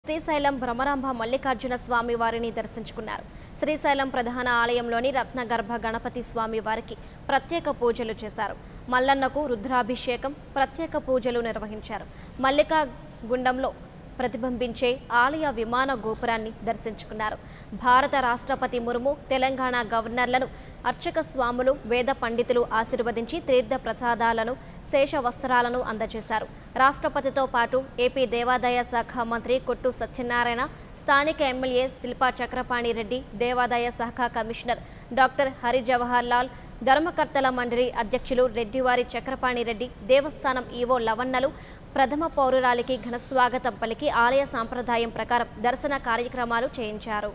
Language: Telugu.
శ్రీశైలం భ్రమరాంబ మల్లికార్జున స్వామి వారిని దర్శించుకున్నారు. శ్రీశైలం ప్రధాన ఆలయంలోని రత్నగర్భ గణపతి స్వామి వారికి ప్రత్యేక పూజలు చేశారు. మల్లన్నకు రుద్రాభిషేకం, ప్రత్యేక పూజలు నిర్వహించారు. మల్లికా గుండంలో ప్రతిబింబించే ఆలయ విమాన గోపురాన్ని దర్శించుకున్నారు. భారత రాష్ట్రపతి ముర్ము, తెలంగాణ గవర్నర్లను అర్చక స్వాములు, వేద పండితులు ఆశీర్వదించి తీర్థ ప్రసాదాలను, శేష వస్త్రాలను అందజేశారు. రాష్ట్రపతితో పాటు ఏపీ దేవాదాయ శాఖ మంత్రి కొట్టు సత్యనారాయణ, స్థానిక ఎమ్మెల్యే శిల్పా చక్రపాణి రెడ్డి, దేవాదాయ శాఖ కమిషనర్ డాక్టర్ హరి జవహర్ లాల్, ధర్మకర్తల మండలి అధ్యక్షులు రెడ్డివారి చక్రపాణి రెడ్డి, దేవస్థానం ఈవో లవన్నలు ప్రథమ పౌరురాలికి ఘనస్వాగతం పలికి ఆలయ సాంప్రదాయం ప్రకారం దర్శన కార్యక్రమాలు చేయించారు.